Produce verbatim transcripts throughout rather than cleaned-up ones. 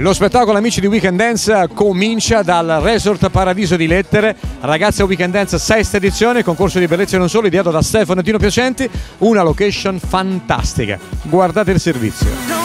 Lo spettacolo, amici di Weekend Dance, comincia dal Resort Paradiso di Lettere. Ragazze Weekend Dance, sesta edizione, concorso di bellezza e non solo, ideato da Stefano e Tino Piacenti, una location fantastica. Guardate il servizio.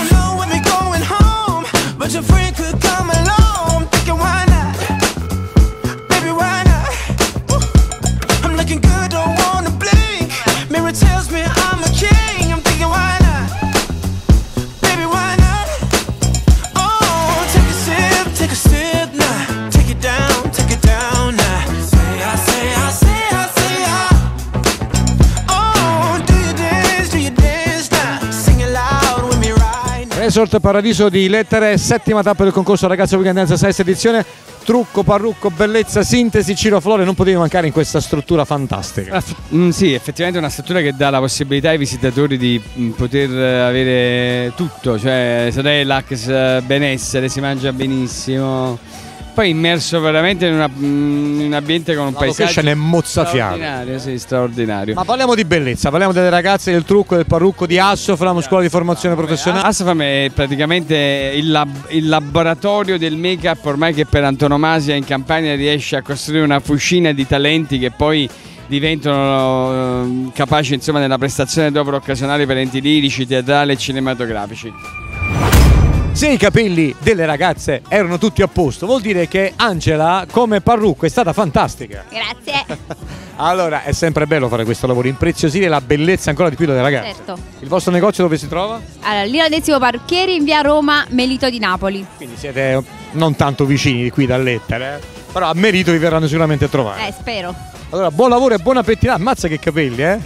Resort Paradiso di Lettere, settima tappa del concorso Ragazze Weekend Dance, sesta edizione. Trucco, parrucco, bellezza, sintesi, Ciro Flore non potevi mancare in questa struttura fantastica. Mm, sì, effettivamente è una struttura che dà la possibilità ai visitatori di mm, poter avere tutto, cioè relax, benessere, si mangia benissimo. Poi immerso veramente in, una, in un ambiente con un la paesaggio è mozzafiato. Straordinario, sì, straordinario. Ma parliamo di bellezza, parliamo delle ragazze, del trucco, del parrucco di Assofram, scuola di formazione professionale. Assofram è praticamente il, lab, il laboratorio del make-up ormai che per antonomasia in Campania riesce a costruire una fucina di talenti che poi diventano eh, capaci, insomma, nella prestazione d'opera occasionale per enti lirici, teatrali e cinematografici. Se i capelli delle ragazze erano tutti a posto, vuol dire che Angela come parrucco è stata fantastica. Grazie. Allora è sempre bello fare questo lavoro, impreziosire la bellezza ancora di più delle ragazze. Certo. Il vostro negozio dove si trova? Allora, Lino Dezio Parrucchieri in via Roma, Melito di Napoli. Quindi siete non tanto vicini di qui da Lettere, eh? Però a Merito vi verranno sicuramente a trovare. Eh, spero. Allora buon lavoro e buona pettinata, ammazza che capelli, eh?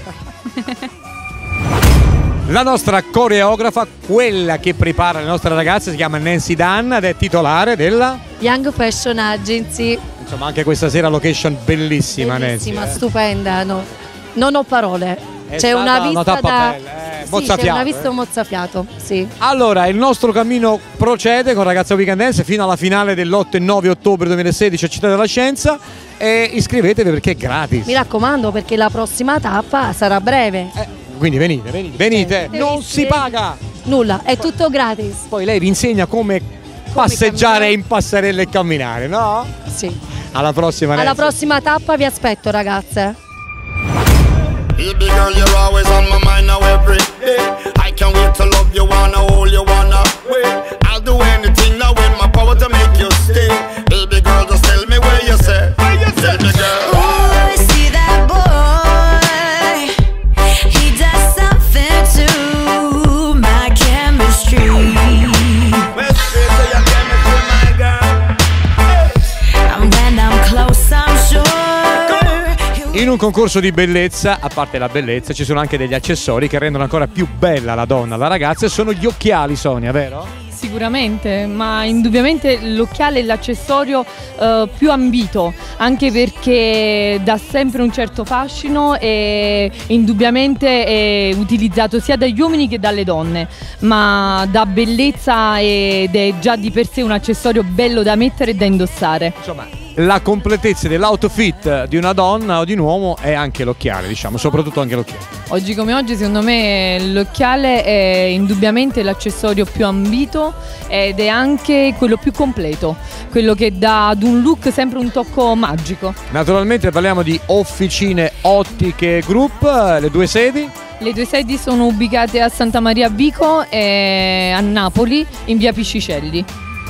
La nostra coreografa, quella che prepara le nostre ragazze, si chiama Nancy Dunn ed è titolare della Young Fashion Agency. Insomma, anche questa sera location bellissima, bellissima, Nancy. Eh? stupenda, no. Non ho parole. C'è una vista una tappa da bella, eh, sì, mozzafiato, c'è una vista eh. mozzafiato, sì. Allora, il nostro cammino procede con Ragazza Weekend Dance fino alla finale dell'otto e nove ottobre duemilasedici a Città della Scienza e iscrivetevi perché è gratis. Mi raccomando, perché la prossima tappa sarà breve. Eh. Quindi venite, venite, venite, non si paga nulla, è tutto gratis. Poi lei vi insegna come, come passeggiare camminare in passerelle e camminare, no? Sì. Alla prossima, alla Nancy. prossima tappa vi aspetto, ragazze. Baby girl, you're always on my mind now every day. I can't wait to love you, wanna hold you, wanna wait. I'll do anything now in my power to make you stay. Baby girl, just tell me where you say. Tell me, girl. Ooh, I see that boy. He does something to my chemistry. Well, straight to your chemistry, my girl. And when I'm close, I'm sure. In un concorso di bellezza, a parte la bellezza, ci sono anche degli accessori che rendono ancora più bella la donna, la ragazza, e sono gli occhiali, Sonia, vero? Sicuramente, ma indubbiamente l'occhiale è l'accessorio eh, più ambito, anche perché dà sempre un certo fascino e indubbiamente è utilizzato sia dagli uomini che dalle donne, ma dà bellezza ed è già di per sé un accessorio bello da mettere e da indossare. Insomma, la completezza dell'outfit di una donna o di un uomo è anche l'occhiale, diciamo, soprattutto anche l'occhiale. Oggi come oggi secondo me l'occhiale è indubbiamente l'accessorio più ambito ed è anche quello più completo, quello che dà ad un look sempre un tocco magico. Naturalmente parliamo di Officine Ottiche Group, le due sedi. Le due sedi sono ubicate a Santa Maria Vico e a Napoli in via Piscicelli.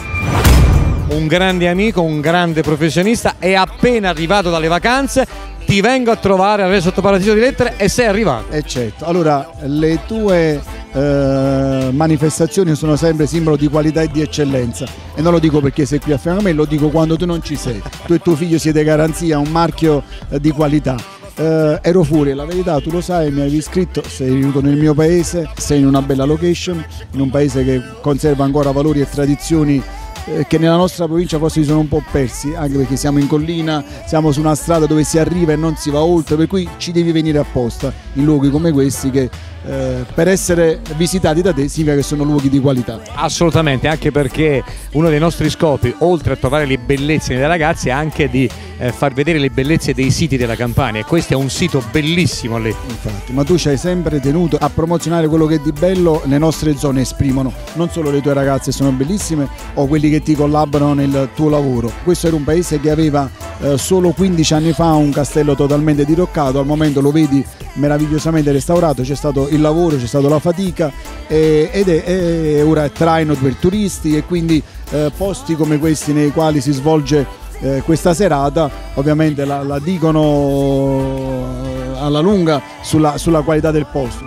Un grande amico, un grande professionista, è appena arrivato dalle vacanze, ti vengo a trovare al Resort Paradiso di Lettere e sei arrivato. Eh certo, allora le tue eh, manifestazioni sono sempre simbolo di qualità e di eccellenza e non lo dico perché sei qui a fianco a me, lo dico quando tu non ci sei. Tu e tuo figlio siete garanzia, un marchio eh, di qualità. Eh, ero fuori, la verità tu lo sai, mi avevi scritto, sei venuto nel mio paese, sei in una bella location, in un paese che conserva ancora valori e tradizioni che nella nostra provincia forse si sono un po' persi, anche perché siamo in collina, siamo su una strada dove si arriva e non si va oltre, per cui ci devi venire apposta in luoghi come questi che eh, per essere visitati da te significa che sono luoghi di qualità. Assolutamente, anche perché uno dei nostri scopi, oltre a trovare le bellezze delle ragazze, è anche di eh, far vedere le bellezze dei siti della Campania, e questo è un sito bellissimo lì. Infatti, ma tu ci hai sempre tenuto a promozionare quello che di bello le nostre zone esprimono, non solo le tue ragazze sono bellissime o quelli che che ti collaborano nel tuo lavoro. Questo era un paese che aveva eh, solo quindici anni fa un castello totalmente diroccato, al momento lo vedi meravigliosamente restaurato, c'è stato il lavoro, c'è stata la fatica eh, ed è, è ora è traino per turisti, e quindi eh, posti come questi nei quali si svolge eh, questa serata ovviamente la, la dicono alla lunga sulla, sulla qualità del posto.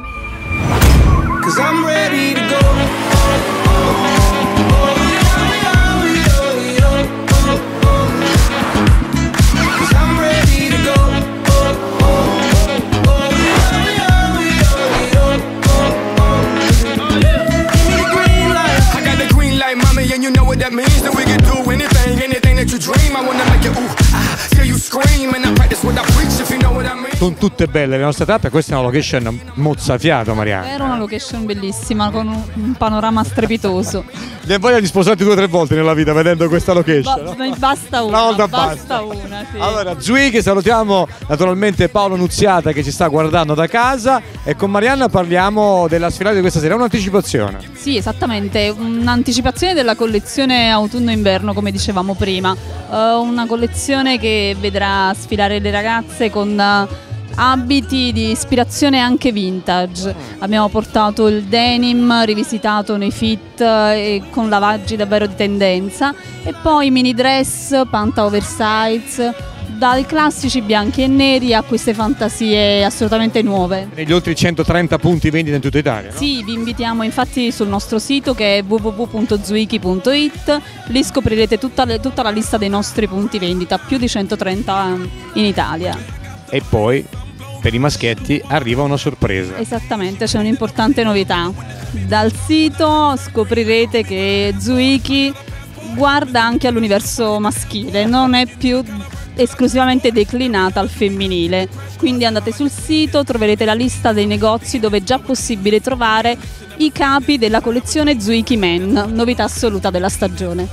Sono tutte belle le nostre tappe, questa è una location mozzafiato, Marianna. Era una location bellissima con un panorama strepitoso. Ne voglia di sposarti due o tre volte nella vita vedendo questa location? Ba- no? Basta una, una volta basta, basta una, sì. Allora, Zwiki, salutiamo naturalmente Paolo Nunziata che ci sta guardando da casa, e con Marianna parliamo della sfilata di questa sera, è un'anticipazione. Sì, esattamente, un'anticipazione della collezione autunno-inverno, come dicevamo prima. Uh, una collezione che vedrà sfilare le ragazze con uh, abiti di ispirazione anche vintage. Abbiamo portato il denim rivisitato nei fit e con lavaggi davvero di tendenza, e poi mini dress, panta oversize, dai classici bianchi e neri a queste fantasie assolutamente nuove. Negli oltre centotrenta punti vendita in tutta Italia, no? Sì, vi invitiamo infatti sul nostro sito che è w w w punto zwiki punto it, lì scoprirete tutta, le, tutta la lista dei nostri punti vendita, più di centotrenta in Italia. E poi per i maschietti arriva una sorpresa. Esattamente, c'è un'importante novità. Dal sito scoprirete che Zwiki guarda anche all'universo maschile, non è più esclusivamente declinata al femminile, quindi andate sul sito, troverete la lista dei negozi dove è già possibile trovare i capi della collezione Zwiki Men, novità assoluta della stagione.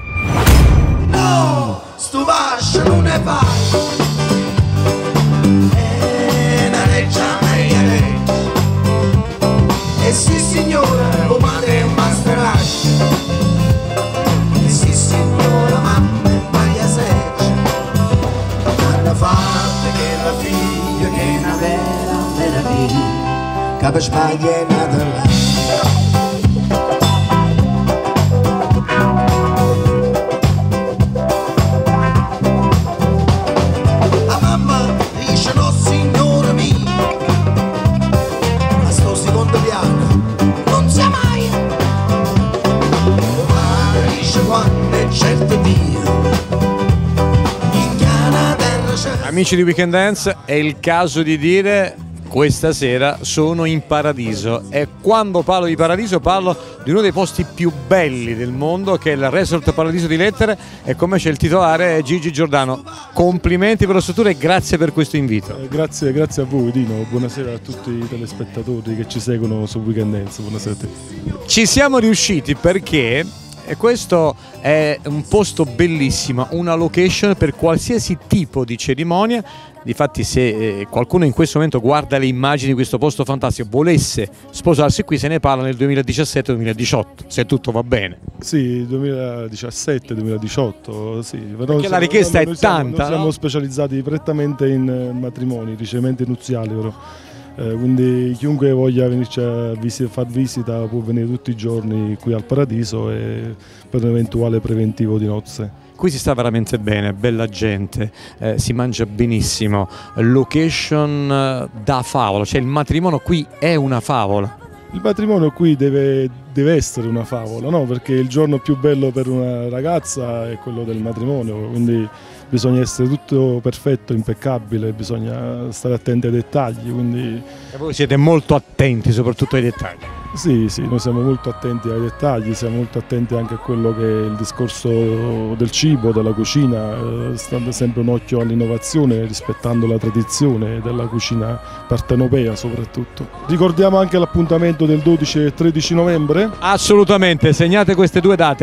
No, sto vascio non è va. E sì signora, lo madre è un masteraccio. E sì signora, mamma è maglia seccia. Hanno fatto che la figlia che è una vera meraviglia, che per sbaglio è nata là. La mamma dice no signora mia, a sto secondo piano non sia mai. Ma dice quando è certo Dio, in chiana terra c'è. Amici di Weekend Dance, è il caso di dire questa sera sono in paradiso, e quando parlo di paradiso parlo di uno dei posti più belli del mondo, che è il Resort Paradiso di Lettere, e come c'è il titolare Gigi Giordano. Complimenti per la struttura e grazie per questo invito. Eh, grazie, grazie a voi Dino, buonasera a tutti i telespettatori che ci seguono su Weekend Dance, buonasera a te. Ci siamo riusciti perché e questo è un posto bellissimo, una location per qualsiasi tipo di cerimonia. Difatti se eh, qualcuno in questo momento guarda le immagini di questo posto fantastico, volesse sposarsi qui, se ne parla nel duemiladiciassette duemiladiciotto, se tutto va bene. Sì, duemiladiciassette duemiladiciotto, sì. Però perché la richiesta noi, è noi siamo, tanta, noi siamo no? specializzati prettamente in matrimoni, ricevimenti nuziali però. Eh, quindi chiunque voglia venirci a vis- far visita può venire tutti i giorni qui al Paradiso e per un eventuale preventivo di nozze. Qui si sta veramente bene, bella gente, eh, si mangia benissimo, location eh, da favola, cioè il matrimonio qui è una favola. Il matrimonio qui deve, deve essere una favola, no? Perché il giorno più bello per una ragazza è quello del matrimonio, quindi bisogna essere tutto perfetto, impeccabile, bisogna stare attenti ai dettagli. Quindi... E voi siete molto attenti soprattutto ai dettagli. Sì, sì, noi siamo molto attenti ai dettagli, siamo molto attenti anche a quello che è il discorso del cibo, della cucina, eh, stando sempre un occhio all'innovazione, rispettando la tradizione della cucina partenopea soprattutto. Ricordiamo anche l'appuntamento del dodici e tredici novembre? Assolutamente, segnate queste due date.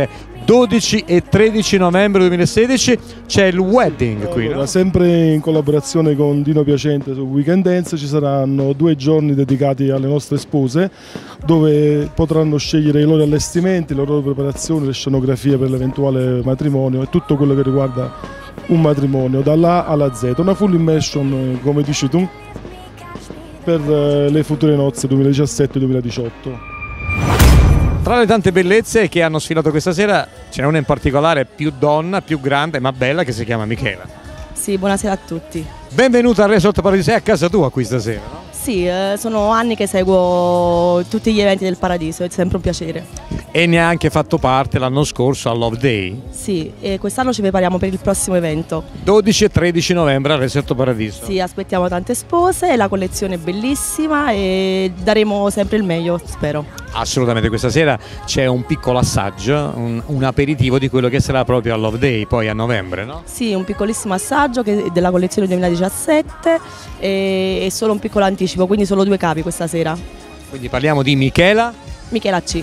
dodici e tredici novembre duemilasedici c'è il wedding qui, Allora, no? sempre in collaborazione con Dino Piacente su Weekend Dance ci saranno due giorni dedicati alle nostre spose, dove potranno scegliere i loro allestimenti, le loro preparazioni, le scenografie per l'eventuale matrimonio e tutto quello che riguarda un matrimonio dalla A alla Z, una full immersion eh, come dici tu per eh, le future nozze duemiladiciassette duemiladiciotto. Tra le tante bellezze che hanno sfilato questa sera ce n'è una in particolare più donna, più grande ma bella, che si chiama Michela. Sì, buonasera a tutti. Benvenuta al Resort Paradiso, sei a casa tua qui stasera, no? Sì, eh, sono anni che seguo tutti gli eventi del Paradiso, è sempre un piacere. E ne ha anche fatto parte l'anno scorso al Love Day. Sì, e quest'anno ci prepariamo per il prossimo evento. dodici e tredici novembre al Resort Paradiso. Sì, aspettiamo tante spose, la collezione è bellissima e daremo sempre il meglio, spero. Assolutamente, questa sera c'è un piccolo assaggio, un, un aperitivo di quello che sarà proprio al Love Day, poi a novembre, no? Sì, un piccolissimo assaggio che è della collezione duemiladiciassette e, e solo un piccolo anticipo, quindi solo due capi questa sera. Quindi parliamo di Michela. Michela C.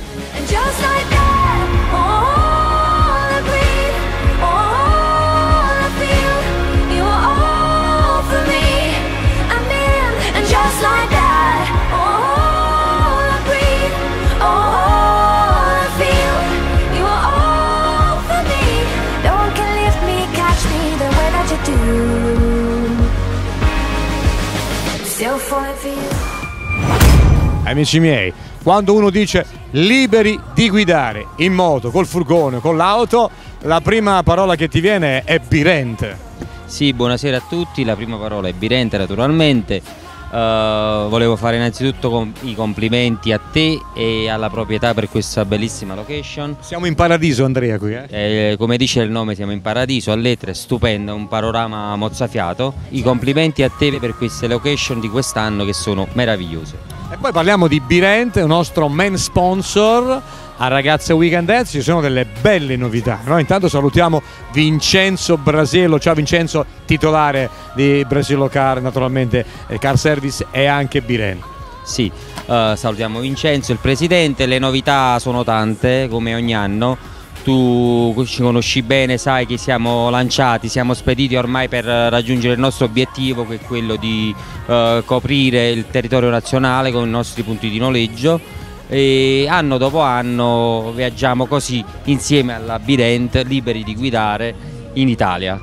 Amici miei, quando uno dice liberi di guidare in moto, col furgone, con l'auto, la prima parola che ti viene è birente. Sì, buonasera a tutti, la prima parola è birente naturalmente. Uh, volevo fare innanzitutto com- i complimenti a te e alla proprietà per questa bellissima location. Siamo in paradiso, Andrea, qui, eh? Eh, come dice il nome, siamo in paradiso, a lettere, stupenda, un panorama mozzafiato. I complimenti a te per queste location di quest'anno che sono meravigliose. E poi parliamo di Birente, un nostro main sponsor a Ragazze Weekend Dance. Ci sono delle belle novità, no? Intanto salutiamo Vincenzo Brasiello. Ciao Vincenzo, titolare di Brasiello Car, naturalmente eh, Car Service e anche Birente. Sì, uh, salutiamo Vincenzo, il presidente. Le novità sono tante, come ogni anno. Tu ci conosci bene, sai che siamo lanciati, siamo spediti ormai per raggiungere il nostro obiettivo, che è quello di uh, coprire il territorio nazionale con i nostri punti di noleggio. E anno dopo anno viaggiamo così insieme alla Birente, liberi di guidare in Italia.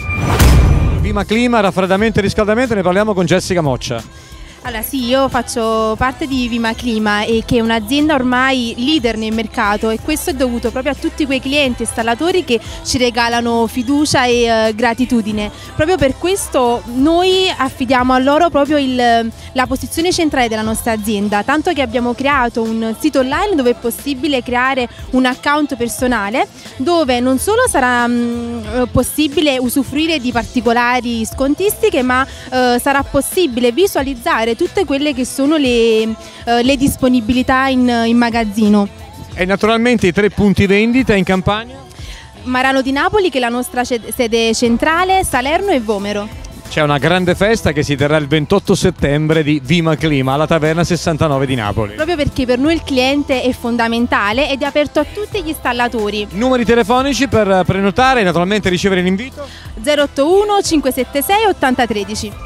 Vima Clima, raffreddamento e riscaldamento, ne parliamo con Jessica Moccia. Allora sì, io faccio parte di Vima Clima, e che è un'azienda ormai leader nel mercato, e questo è dovuto proprio a tutti quei clienti installatori che ci regalano fiducia e eh, gratitudine. Proprio per questo noi affidiamo a loro proprio il, la posizione centrale della nostra azienda, tanto che abbiamo creato un sito online dove è possibile creare un account personale, dove non solo sarà mh, possibile usufruire di particolari scontistiche, ma eh, sarà possibile visualizzare tutte quelle che sono le, uh, le disponibilità in, in magazzino. E naturalmente i tre punti vendita in Campania? Marano di Napoli, che è la nostra sede centrale, Salerno e Vomero. C'è una grande festa che si terrà il ventotto settembre di Vima Clima alla Taverna sessantanove di Napoli. Proprio perché per noi il cliente è fondamentale ed è aperto a tutti gli installatori. Numeri telefonici per prenotare e naturalmente ricevere l'invito? zero otto uno cinque sette sei otto zero uno tre.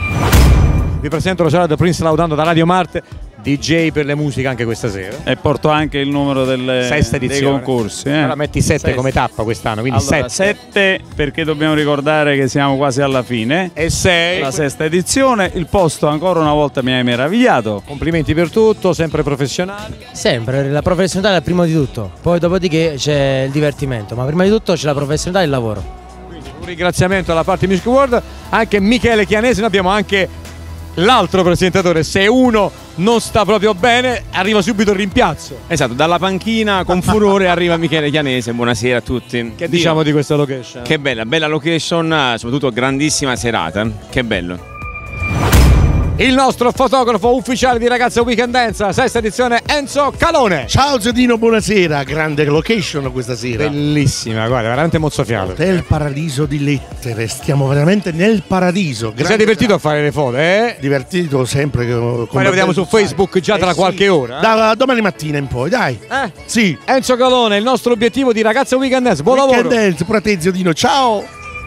Vi presento lo Gerardo Prince Laudando da Radio Marte, D J per le musiche anche questa sera. E porto anche il numero delle, Sesta dei edizione. concorsi. Eh. Allora metti sette come tappa quest'anno, quindi allora, sette. sette perché dobbiamo ricordare che siamo quasi alla fine. E sei. La sesta edizione, il posto ancora una volta mi ha meravigliato. Complimenti per tutto, sempre professionale. Sempre, la professionalità è il primo di tutto, poi dopodiché c'è il divertimento, ma prima di tutto c'è la professionalità e il lavoro. Quindi un ringraziamento alla parte Music World, anche Michele Chianese, noi abbiamo anche l'altro presentatore. Se uno non sta proprio bene arriva subito il rimpiazzo. Esatto, dalla panchina con furore arriva Michele Chianese. Buonasera a tutti. Che diciamo di questa location? Che bella, bella location, soprattutto grandissima serata. Che bello. Il nostro fotografo ufficiale di Ragazza Weekend Dance, sesta edizione, Enzo Calone. Ciao Zedino, buonasera. Grande location questa sera. Bellissima, guarda, veramente mozzafiato. Hotel Paradiso di Lettere, stiamo veramente nel paradiso. Ti sei divertito a fare le foto, eh? Divertito sempre. Poi le vediamo su Facebook già tra eh qualche sì. ora. Da domani mattina in poi, dai. Eh? Sì. Enzo Calone, il nostro obiettivo di Ragazza Weekend Dance. Buon Weekend lavoro. Dance, pure a te Zedino, ciao.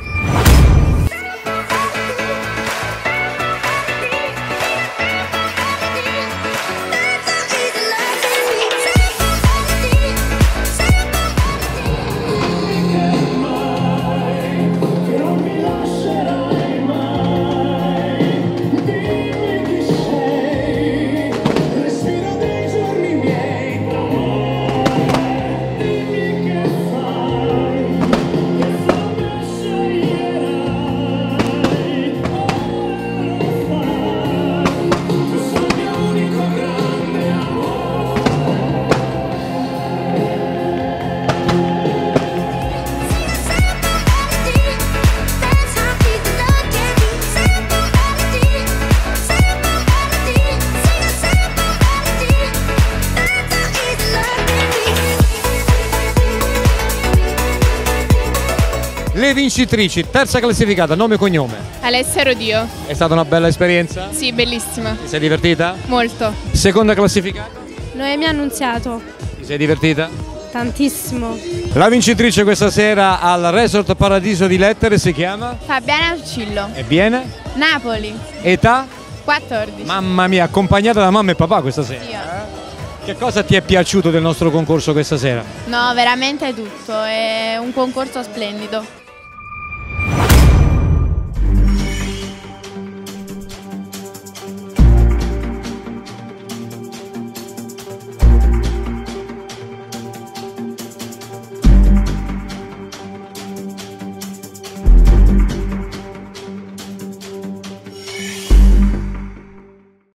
Le vincitrici, terza classificata, nome e cognome. Alessia Rodio. È stata una bella esperienza? Sì, bellissima. Ti sei divertita? Molto. Seconda classificata? Noemi Annunziato. Ti sei divertita? Tantissimo. La vincitrice questa sera al Resort Paradiso di Lettere si chiama? Fabiana Uccillo. E viene? Napoli. Età? quattordici. Mamma mia, accompagnata da mamma e papà questa sera. Sì. Che cosa ti è piaciuto del nostro concorso questa sera? No, veramente tutto. È un concorso splendido.